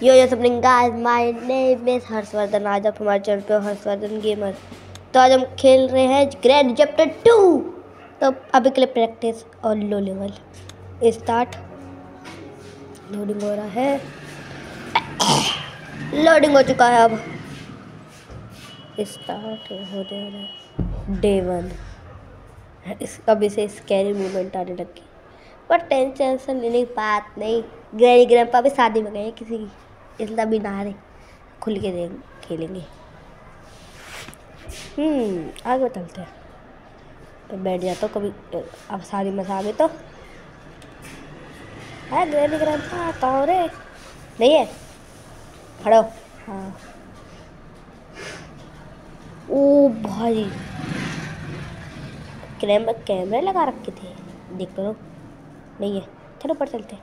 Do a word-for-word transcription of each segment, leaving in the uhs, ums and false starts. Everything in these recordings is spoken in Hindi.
यो यो सबने guys, my name is Harshvardhan. आज आप हमारे चैनल पे हर्षवर्धन गेमर। तो आज हम खेल रहे हैं ग्रैंड चैप्टर टू। तो अभी के लिए प्रैक्टिस और लो लेवल स्टार्ट। लोडिंग हो रहा है, लोडिंग हो चुका है। अब स्टार्ट होने वाला है डे वन। इस अभी से स्कैरी मूवमेंट आने लगी, पर टेंशन लेने की बात नहीं। ग्रैनी ग्रैंपा भी शादी में गए किसी की, इसलिए भी ना रहे, खुल के दे खेलेंगे। हम्म आगे चलते हैं। तो बैठ जाता हूँ कभी, अब शादी में आ गए तो है। ग्रैनी ग्रैंपा कहाँ रे? नहीं है, खड़ो। हाँ ओ भाई, कैमरा कैमरे लगा रखे थे, देख लो। नहीं है, चलो ऊपर चलते।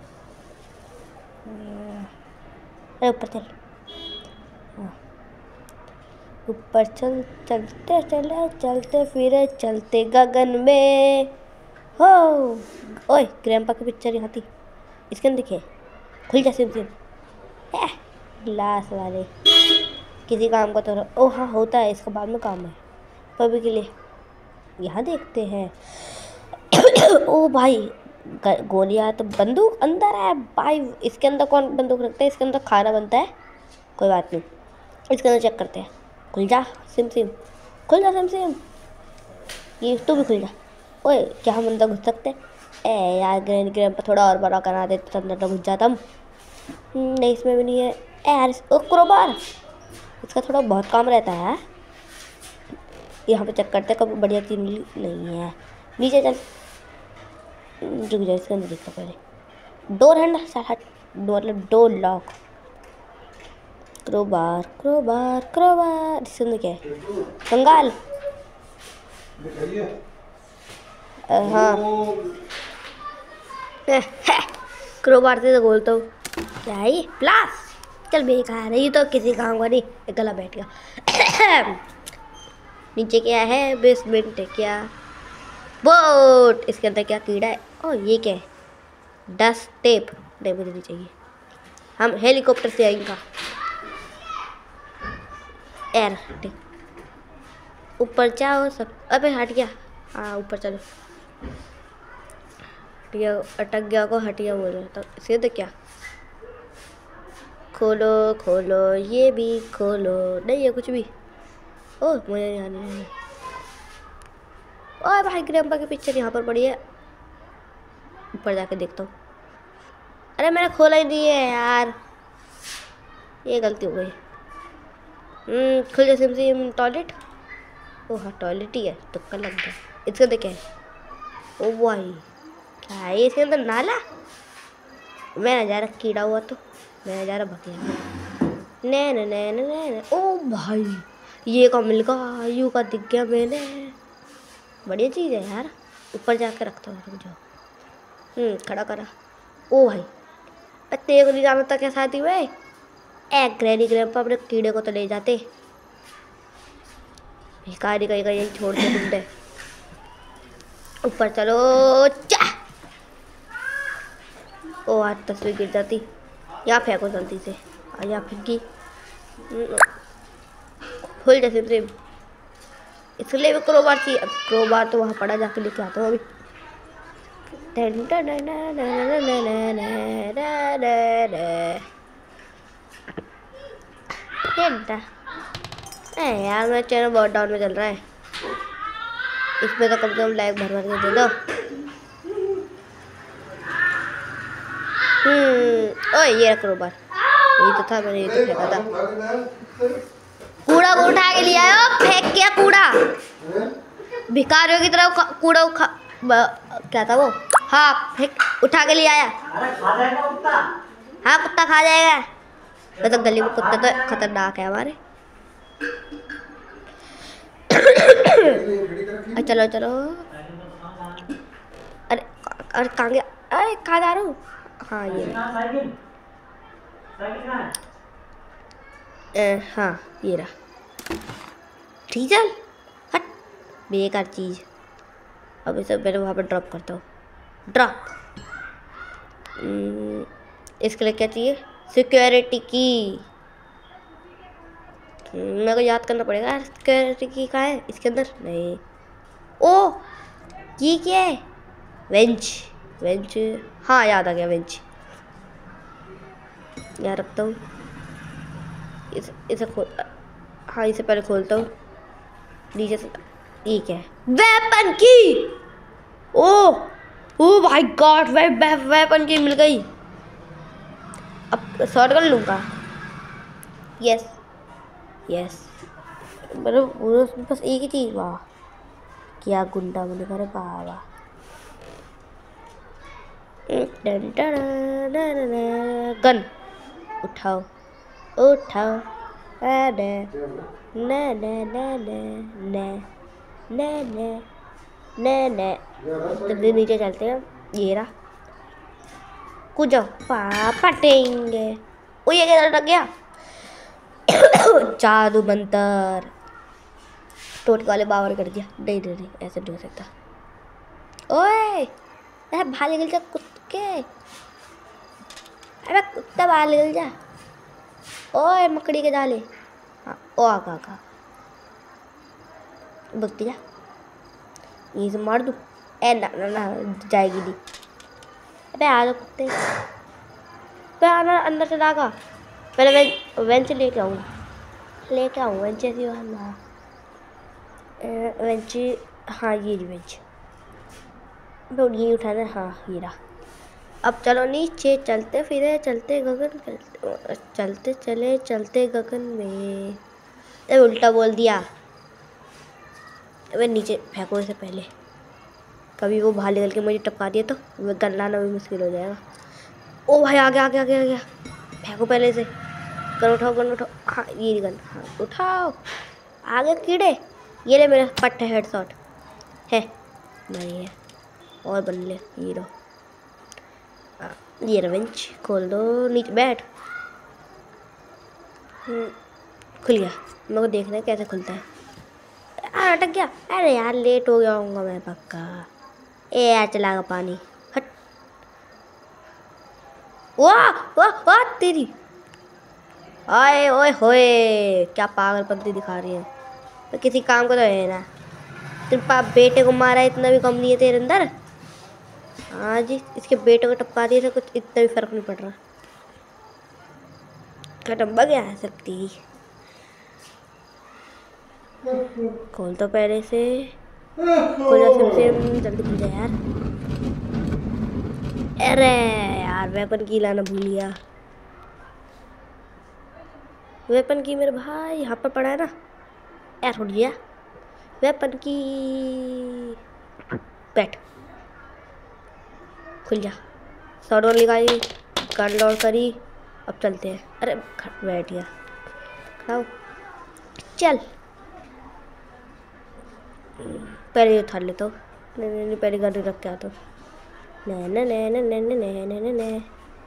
अरे ऊपर चल, हाँ ऊपर चल। चलते चले चलते फिरे चलते गगन में हो। ओए ग्रैंपा की पिक्चर यहाँ थी, इसके अंदर दिखे। खुल जा सिम सिम। ग्लास वाले किसी काम का तो ओ हाँ होता है, इसका बाद में काम है। पर अभी के लिए यहाँ देखते हैं। ओ भाई गोलियां तो बंदूक अंदर है भाई। इसके अंदर कौन बंदूक रखता है? इसके अंदर खाना बनता है। कोई बात नहीं, इसके अंदर चेक करते हैं। खुल जा सिम सिम, खुल जा सिम सिम। ये तू भी खुल जा। ओए क्या हम अंदर घुस सकते? ए यार ग्रैंड ग्रैंपा थोड़ा और बड़ा करा देते तो अंदर तो घुस जाता हम। नहीं इसमें भी नहीं है। ए यार ओ क्रोबार, इसका थोड़ा बहुत काम रहता है। यहाँ पे चेक करते कभी बढ़िया चीज नहीं है। नीचे चल, रुक जाए, इसके अंदर देखता पहले। डोर हैंडल साला, door door lock. Crowbar crowbar crowbar, इसके अंदर क्या है? कंगाल। हाँ क्रोबार से तो बोलता हूँ। क्या है ये? प्लास। चल बेकार है ये तो, किसी काम का नहीं। गला बैठ गया। नीचे क्या है? बेसमेंट है क्या? बोट। इसके अंदर क्या कीड़ा है? ओ ये क्या है? Dust tape. नहीं मुझे नहीं चाहिए, हम हेलीकॉप्टर से आएंगे। एयर ऊपर जाओ सब। अबे हट गया। हाँ ऊपर चलो। हटिया अटक गया को हटिया बोल रहा था। इसे तो क्या? खोलो खोलो, ये भी खोलो। नहीं है कुछ भी। ओह मुझे नहीं आने। ओह भाई ग्रैंपा की पिक्चर यहाँ पर पड़ी है, ऊपर जाके देखता हूँ। अरे मैंने खोला ही नहीं है यार, ये गलती हो गई। हम्म खुल जा सिम सिम। टॉयलेट। ओह हाँ टॉयलेट ही है, तुक्का लग गया। इसके अंदर क्या है? ओ भाई क्या है इसके अंदर? नाला। मैं नजारा कीड़ा हुआ तो मैं नजारा भकिया। नैन नैन नैन। ओ भाई ये का मिल गया, यू का दिख गया मैंने। बढ़िया चीज़ है यार। ऊपर जाके रखता हूँ जो। हम्म खड़ा करा। ओ भाई तेरे को नहीं जाना था क्या शादी में? ए ग्रैनी ग्रैंपा अपने कीड़े को तो ले जाते, भिखारी कहीं कहीं छोड़ के ढूंढे। ऊपर चलो चा। ओ आज तस्वीर गिर जाती। यहाँ फेंको जल्दी से। यहाँ फेंकी। खुल जा सिम सिम। इसलिए भी क्रोबार चाहिए। अब क्रोबार तो वहाँ पड़ा, जाके लेके आता हूँ अभी। ए यार मेरा चैनल बहुत डाउन में चल रहा है, इसमें तो कम से कम लाइक भर भर के दे दो। हम्म ओए ये क्रोबार, यही तो था, मैंने ये तो फेंका था। कूड़ा को उठा के लिया आयो, फेंक किया कूड़ा। भिखारियों की तरह कूड़ा उठा, क्या था वो? हाँ फेंक, उठा के ले आया। हाँ कुत्ता खा जाएगा। वैसे तो गली में कुत्ता तो खतरनाक है हमारे। चलो चलो। अरे अरे कहाँ गया? अरे कहाँ जा रहा हूँ? हाँ ये ए, हाँ ये रहा डीजल। हट बेकार चीज़। अब इसे मैंने वहाँ पर ड्रॉप करता हूँ। ड्रॉप। इसके लिए क्या चाहिए? सिक्योरिटी की मेरे को याद करना पड़ेगा। सिक्योरिटी की कहाँ है? इसके अंदर नहीं। ओ ये क्या है? वेंच वेंच हाँ याद आ गया वेंच। यहाँ रखता हूँ। इस इसे खोल हाँ इसे पहले खोलता हूँ नीचे से। ये क्या है? वेपन की। ओ ओ माय गॉड वे, वे, वेपन की मिल गई। अब शॉट कर लूँगा। यस यस मतलब बस एक ही चीज़। वाह क्या गुंडा बने करे बाबा। गन उठाओ उठाओ। ने ने ने ने ने ने ने ने जल्दी नीचे चलते हैं। ये रहा कूद जाओ पापा टेंगे। ओ ये क्या लग गया? जादू मंतर टोटके वाले बावर कर दिया। नहीं नहीं नहीं ऐसे नहीं हो सकता। ओए अरे बाहर निकल जा कुत्ते। अरे कुत्ता बाहर निकल जा। ओए मकड़ी के जाले। हाँ ओ आका आका बकती जा। ये से मार दूँ? ए ना ना ना जाएगी नहीं। अबे आ जाओ कुत्ते। पे आना अंदर से लागा। पहले वेंच वेंच लेके आऊँ लेके आऊँ वेंच ऐसी ना वेंच। हाँ ये रही वेंच। ये उठाना। हाँ ये रहा। अब चलो नीचे चलते फिरे चलते गगन चलते चले चलते गगन में। अरे उल्टा बोल दिया। अबे नीचे फेंको से पहले। कभी वो बाहर निकल के मुझे टपका दिया तो वो गन लाना भी मुश्किल हो जाएगा। ओ भाई आ गया आ गया आ गया आ गया। फेंको पहले से। गन उठाओ गन उठाओ। हाँ ये गन हाँ उठाओ। आगे कीड़े। ये ले मेरा पट्टा हेडशॉट है नहीं है। और बन ले ये लो। ये रेंच खोल दो नीचे बैठ। खुल गया। मेरे को देखना है कैसे खुलता है। आ अटक गया। अरे यार लेट हो गया हूँगा मैं पक्का। ए यार चलागा पानी। हट वाह वाह वाह तेरी। आए ओए होए क्या पागलपंती दिखा रही है। तो किसी काम को तो है ना। तेरे पाप बेटे को मारा इतना भी कम नहीं है तेरे अंदर। हाँ जी इसके बेटे को टपका दिए तो कुछ इतना भी फर्क नहीं पड़ रहा। खत्म बग गया है सकती। खोल तो पहले से खोल से जल्दी खुल जाए यार। अरे यार वेपन की लाना भूल गया। वेपन की मेरे भाई यहाँ पर पड़ा है ना। यार उठ गया वेपन की। बैठ खुल जा। शॉटगन लगाई गन लोड करी। अब चलते हैं। अरे बैठ गया खाओ चल। पहले उठा लेता हूँ। नहीं नहीं पहले गन रख के आता हूँ। नहीं नहीं नहीं नहीं नहीं नहीं नहीं नहीं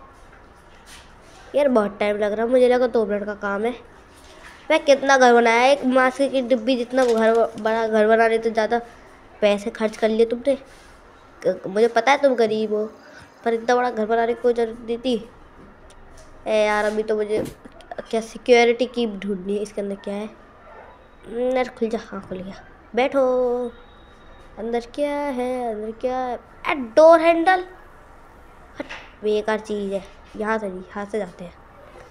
यार बहुत टाइम लग रहा है। मुझे लगा दो मिनट का काम है। मैं कितना घर बनाया एक मास्क की डिब्बी जितना घर बड़ा घर बनाने तो ज़्यादा पैसे खर्च कर लिए तुमने। मुझे पता है तुम गरीब हो पर इतना बड़ा घर बनाने की कोई जरूरत नहीं थी। ए यार अभी तो मुझे क्या सिक्योरिटी की ढूंढनी है। इसके अंदर क्या है? यार खुल जा। हाँ खुल गया। बैठो। अंदर क्या है अंदर क्या है? डोर हैंडल बेकार चीज़ है। यहाँ से नहीं यहाँ से जाते हैं।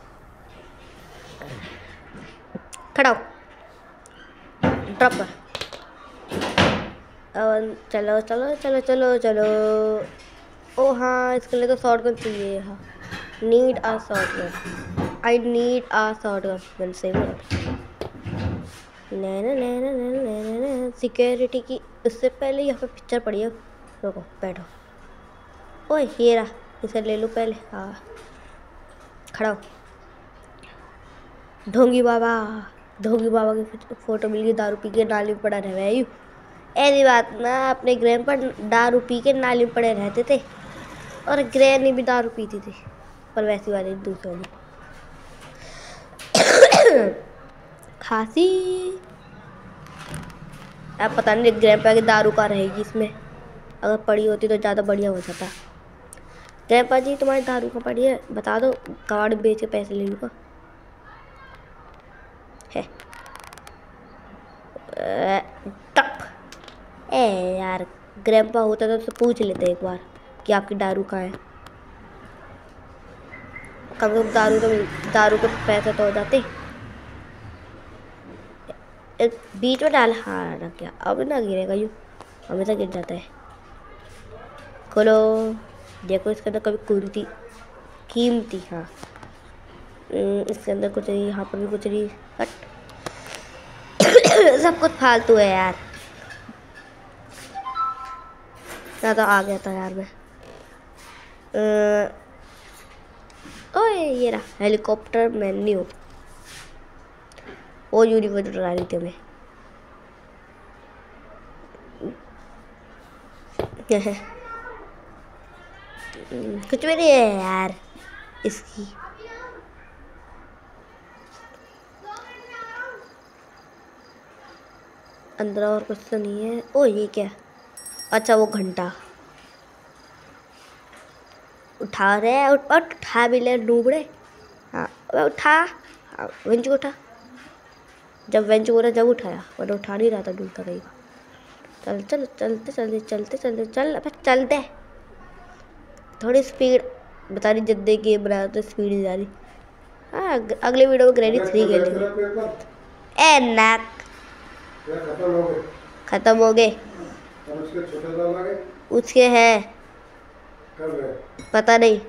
खड़ा हो ड्रॉप कर। चलो चलो चलो चलो चलो। ओ हाँ इसके लिए तो शॉटगन चाहिए। हाँ need a shotgun. I need a shotgun. मैंने सही बोला। नैना नैना नैना नैना सिक्योरिटी की उससे पहले यहाँ पे पिक्चर पड़ी है। रुको बैठो। ओए ये रहा इसे ले लो पहले। हाँ खड़ा हो। ढोंगी बाबा ढोंगी बाबा की फोटो मिल गई। दारू पी के नाली में पड़ा रह यू। ऐसी बात ना अपने ग्रैंड पर दारू पी के नाली में पड़े रहते थे और ग्रैनी भी दारू पीती थी पर वैसी वाली दूसरी वाली। खांसी अब पता नहीं ग्रैंड पर दारू का रहेगी इसमें। अगर पड़ी होती तो ज़्यादा बढ़िया हो जाता। ग्रैंपा जी तुम्हारी दारू कहाँ पड़ी है, बता दो, कबाड़ बेच के पैसे ले लूँगा। है टप। ए यार ग्रैंपा होता था तो पूछ लेते एक बार कि आपकी दारू कहाँ है। कम से कम दारू तो दारू के पैसे तो हो जाते। बीच में डाल, हाँ रख गया। अब ना गिरेगा, यूँ हमेशा गिर जाता है। खोलो, देखो इसके अंदर कभी कीमती कीमती हाँ इसके अंदर कुछ नहीं, यहाँ पर भी कुछ नहीं। हट सब कुछ फालतू है यार। ना तो आ गया था यार मैं। ओए ये रहा हेलीकॉप्टर मेन्यू। वो यूनिवर्स उड़ा रही थी मैं। कुछ भी नहीं है यार इसकी। अंदर और कुछ तो नहीं है। ओ ये क्या, अच्छा वो घंटा उठा रहे हैं। उठ, उठा भी ले डूबड़े। हाँ उठा, हाँ वेंच को उठा। जब वेंच को रहा जब उठाया, वरना उठा नहीं रहा था, डूबता रहेगा। चल चल चलते चलते चलते चलते चल अब चलते। थोड़ी स्पीड बता रही, जद्दे गेम बनाया तो स्पीड ही जा रही। हाँ अगले वीडियो में ग्रैनी थ्री खेल रही। ए नाक खत्म हो गए। उसके हैं पता नहीं।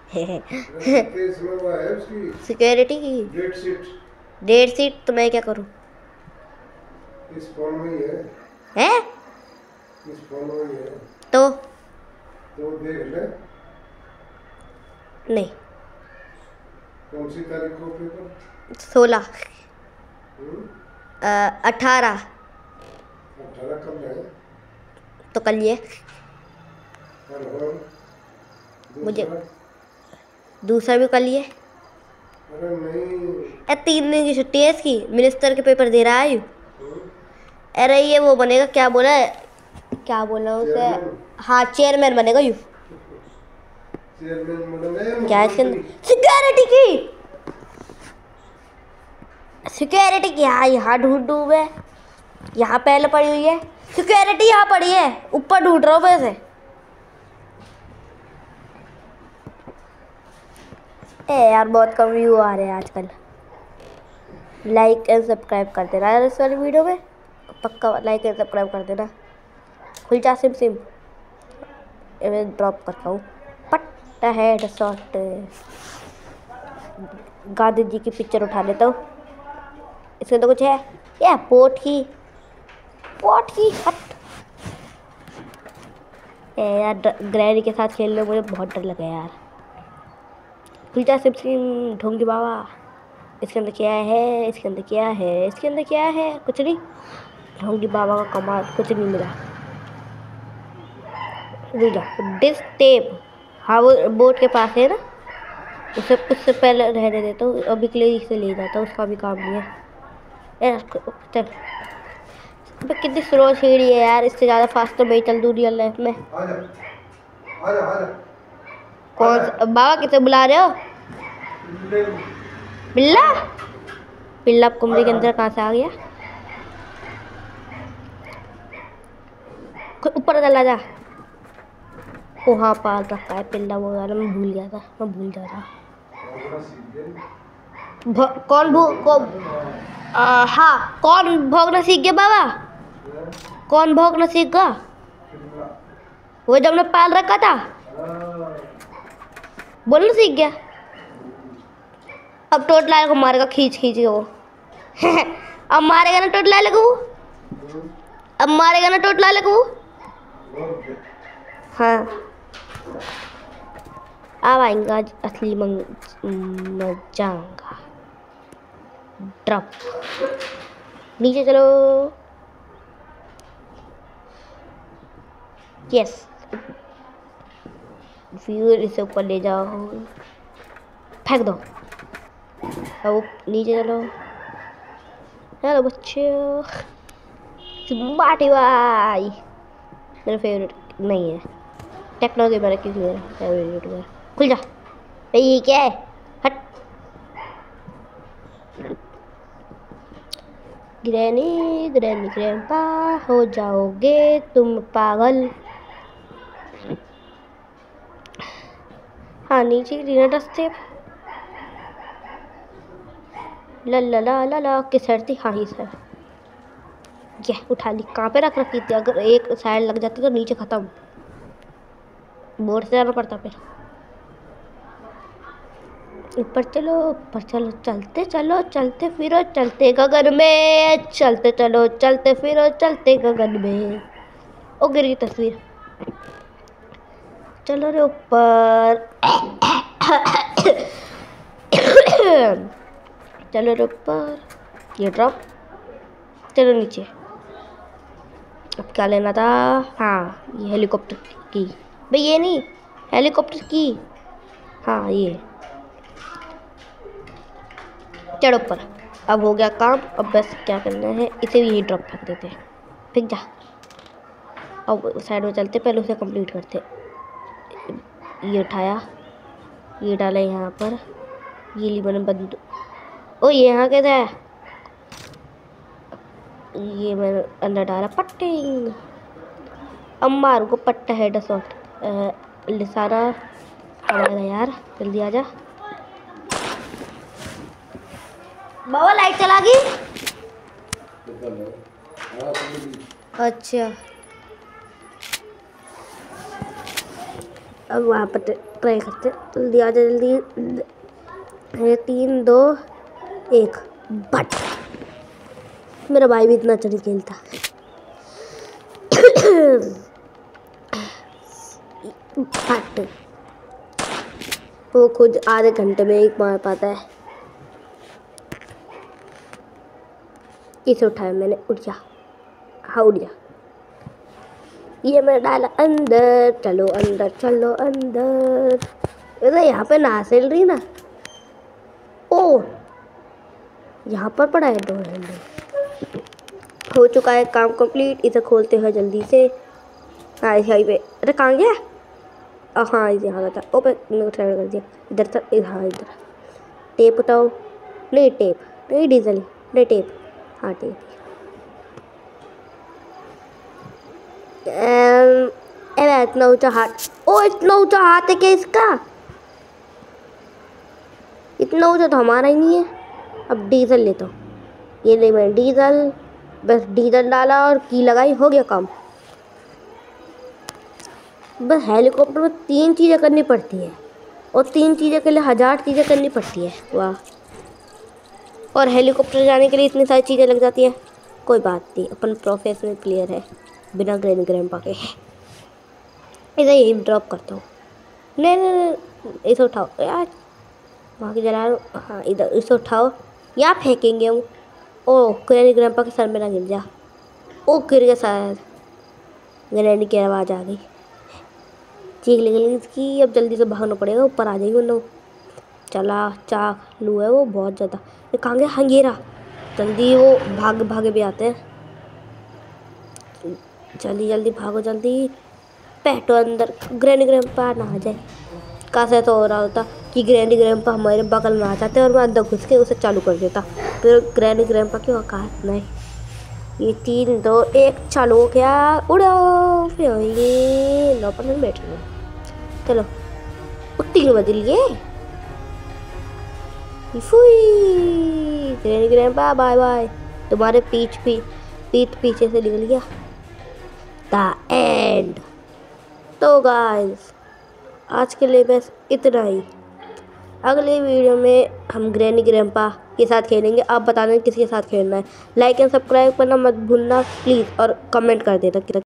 सिक्योरिटी की डेट शीट तो मैं क्या करूँ? इस फोन में ही है। हैं? इस फोन में ही है। तो तो देख ले। नहीं। कौन सी तारीख को पेपर? सोलह अठारह अठारह कब है? तो कल ये मुझे दूसरा भी कल ये। अरे नहीं, ए तीन दिन की छुट्टी है इसकी। मिनिस्टर के पेपर दे रहा है। अरे ये वो बनेगा, क्या बोला है, क्या बोला उसे, हाँ चेयरमैन बनेगा। यू क्या है इसके अंदर? सिक्योरिटी की सिक्योरिटी की हाँ यहाँ ढूंढ ढूंढ है। यहाँ पहले पड़ी हुई है सिक्योरिटी, यहाँ पड़ी है ऊपर ढूंढ रहा हूँ वैसे। ए यार बहुत कम व्यू आ रहे हैं आजकल। लाइक एंड सब्सक्राइब कर देना यार इस वाली वीडियो में, पक्का लाइक एंड सब्सक्राइब कर देना। खुल जा सिम सिम, मैं ड्रॉप करता हूँ। पट्टा हेड शॉट। गांधी जी की पिक्चर उठा लेता हूँ। इसके तो कुछ है या पोट की पोट की हट। ए यार ग्रैनी के साथ खेलने में मुझे बहुत डर लगा यार। खुल जा सिम सिम ढोंगी बाबा। इसके अंदर क्या है, इसके अंदर क्या है, इसके अंदर क्या है? कुछ नहीं। ढोंगी बाबा का कमाल, कुछ नहीं मिला। डिस टेप, हाँ वो बोट के पास है ना, उससे उससे पहले रहने देता हूँ। अभी के लिए इसे ले जाता हूँ, उसका भी काम नहीं है। चल कितनी स्लो सीढ़ी है यार, इससे ज़्यादा फास्ट तो मैं ही चल दूँ रियल लाइफ में। आजा, आजा, आजा। कौन बाबा किसे बुला रहे हो? बिल्ला बिल्ला कमरे के अंदर कहाँ से आ गया? ऊपर चला जा। ओ हाँ पाल रखा है पिल्ला वो वाला, मैं भूल गया था, मैं भूल जा रहा। कौन भू को आ, हाँ कौन भोगना सीख गया बाबा? कौन भोगना सीख गया? वो जब मैं पाल रखा था बोलना सीख गया। अब टोट लाल को मारेगा खींच खींच के वो। अब मारेगा ना टोट लाल को, अब मारेगा ना टोट लाल को। हाँ अब आएगा असली मजांगा। ड्रॉप नीचे चलो। यस व्यूअर इसे ऊपर ले जाओ, फेंक दो। अब नीचे चलो। हेलो बच्चों, माटी भाई मेरा फेवरेट नहीं है। टेक्नोलॉजी मैंने किस लिए खुल जा भाई, ये क्या है? हट। ग्रैनी ग्रैनी ग्रैंपा हो जाओगे तुम पागल। हाँ नीचे डिनर रास्ते ला ला ला ला ला किस साइड थी? हाँ ही सर, ये उठा ली। कहाँ पे रख रखी थी? अगर एक साइड लग जाती तो नीचे खत्म, बोर्ड से जाना पड़ता फिर। ऊपर चलो ऊपर चलो, चलते चलो चलते फिरो चलते गगन में, चलते चलो चलते फिरो चलते गगन में। ओ गिर गई तस्वीर। चलो रे ऊपर चलो रे ऊपर, ये ड्रॉप। चलो नीचे। अब क्या लेना था? हाँ ये हेलीकॉप्टर की, भाई ये नहीं, हेलीकॉप्टर की। हाँ ये, चढ़ो ऊपर। अब हो गया काम। अब बस क्या करना है, इसे भी यही ड्रॉप फेंक देते हैं। फेंक जा। अब साइड में चलते, पहले उसे कंप्लीट करते। ये उठाया, ये डाला यहाँ पर, ये ली मैंने बंद। ओ ये यहाँ कैसे है? ये मैंने अंदर डाला पट्टिंग। अब मारू को पट्टा हेड शॉट। लिसारा आएगा यार, जल्दी आ जा। बाबा लाइट चला गई। अच्छा अब वहाँ पर ट्राई करते। जल्दी आ जा जल्दी। तीन दो एक बट। मेरा भाई भी इतना अच्छा नहीं खेलता। बट वो खुद आधे घंटे में एक मार पाता है। इसे उठाया मैंने, उठ जा। हाँ उठ जा। ये मैं डाला अंदर। चलो अंदर चलो अंदर। अरे यहाँ पे ना चल रही ना। ओ यहाँ पर पड़ा है डोर हैंडल। हो चुका है काम कंप्लीट। इसे खोलते हैं जल्दी से। हाँ इस पे। अरे कहाँ गया? हाँ इसे यहाँ था। ओपन ट्राई कर दिया। इधर तक, हाँ इधर। टेप उठाओ। नहीं टेप नहीं, डीजल नहीं, टेप। हाँ टेप। अरे इतना ऊंचा हाथ। ओ इतना ऊंचा हाथ है क्या इसका? इतना ऊंचा तो हमारा ही नहीं है। अब डीजल लेता हूँ। ये ले मैं डीजल, बस डीजल डाला और की लगाई, हो गया काम। बस हेलीकॉप्टर में तीन चीज़ें करनी पड़ती है, और तीन चीज़ें के लिए हजार चीज़ें करनी पड़ती है। वाह। और हेलीकॉप्टर जाने के लिए इतनी सारी चीज़ें लग जाती है। कोई बात नहीं, अपन प्रोफेशनल प्लेयर है बिना ग्रैनी ग्रैंपा के। इसे यही ड्रॉप करता हूँ। नहीं नहीं नहीं, इसे उठाओ यार, वहाँ के जला रहा हूँ। हाँ इधर, इसे उठाओ, यहाँ फेंकेंगे हम। ओ ग्रैनी ग्रैंपा के सर में ना गिर जा। ओ गिर गया शायद। ग्रैनी की आवाज़ आ गई, चीख निकली इसकी। अब जल्दी से भागना पड़ेगा, ऊपर आ जाएगी उन। चला चाक लू है वो बहुत ज़्यादा। ये कहाँ गया? हाँ ये रहा। जल्दी, वो भाग भागे भी आते हैं। जल्दी जल्दी भागो जल्दी। बैठो अंदर, ग्रैनी ग्रैंपा ना आ जाए। कैसे तो हो रहा होता कि ग्रैनी ग्रैंपा हमारे बगल में आ जाते और मैं अंदर घुस के उसे चालू कर देता। फिर ग्रैनी ग्रैंपा की औकात नहीं। ये तीन दो एक चालू हो गया। उड़ो फिर ये नौ पर बैठ गए। चलो तीन बज लिए। Granny grandpa bye bye. तुम्हारे पीठ पी पीठ पीछे से निकल गया। The end. तो गाइस आज के लिए बस इतना ही। अगले वीडियो में हम ग्रैनी ग्रैंपा के साथ खेलेंगे। आप बता दें किसके साथ खेलना है। लाइक एंड सब्सक्राइब करना मत भूलना प्लीज़, और कमेंट कर देना।